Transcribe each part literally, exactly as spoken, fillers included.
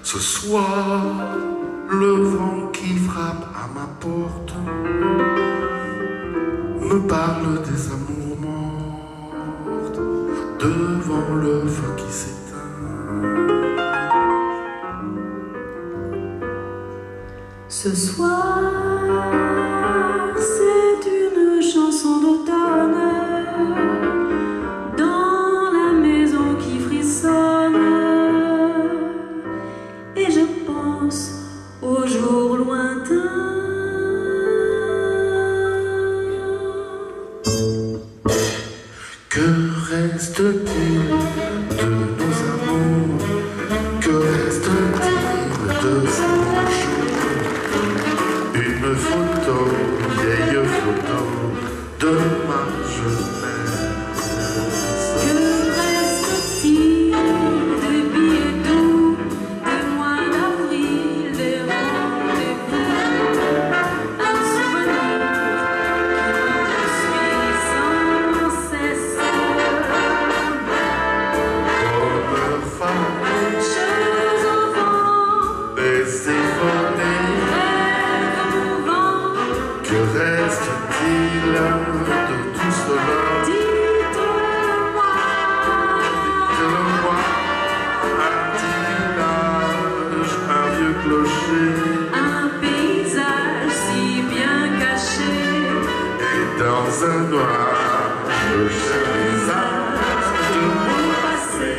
Ce soir, le vent qui frappe à ma porte me parle des amours mortes devant le feu qui s'éteint. Ce soir, c'est une chanson d'automne dans la maison qui frissonne, et je pense aux jours lointains. Que reste-t-il de nos amours? Que reste-t-il de ces beaux jours? Une photo, vieille photo de ma jeunesse. Que reste-t-il des billets doux, des mois d'avril, des rendez-vous? Un souvenir qui me poursuit sans cesse. Bonne femme, Jeux enfants, baiser volé. rêves mouvants, Que reste-t-il de tout cela? dites-le-moi. Dites-le-moi, un petit village, un vieux clocher, Un paysage si bien caché, et dans un nuage, le cher visage de mon passé.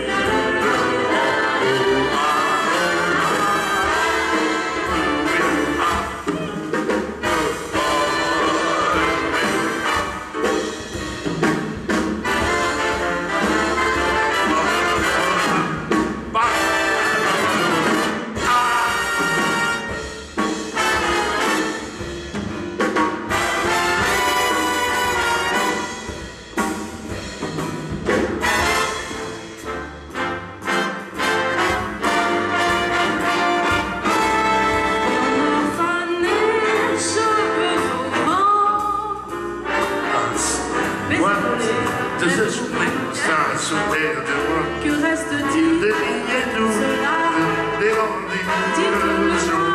De ce souvenir, c'est un souvenir de moi. Que reste-t-il Des de billets doux, cela? des rendez-vous, Dites-le-moi.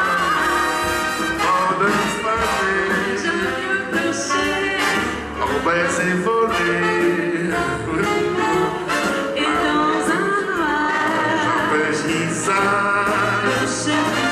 en nostalgie, Je veux pêcher, en baiser volé. et dans un nuage, Un paysage. le chef